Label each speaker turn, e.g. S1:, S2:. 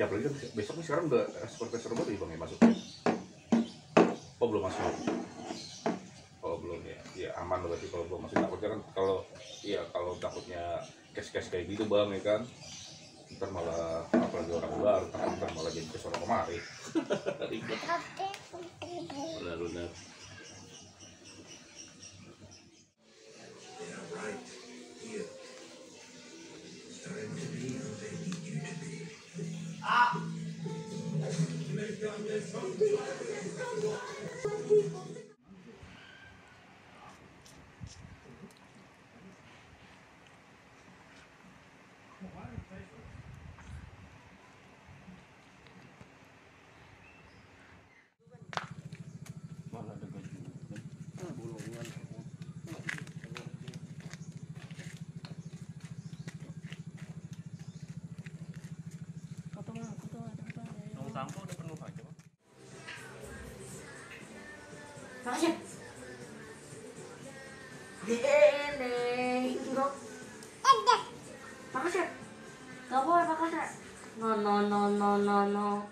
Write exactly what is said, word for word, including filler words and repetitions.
S1: Ya apalagi kan besok nih sekarang udah supervisor baru ya bang ya masuk. Oh belum masuk. Oh belum ya. Ya aman berarti kalau belum masuk. Takutnya kan kalau iya kalau takutnya case-case kayak gitu bang ya kan. Ntar malah apalagi orang baru, ntar malah jadi kesana kemari. Ribet. Benar-benar. Malah ada baju kan bolongan. Nung sampo udah penuh aja bang.
S2: Makasih. Dene, bro. Ada. Makasih. Gak boleh makasih. No no no no no no.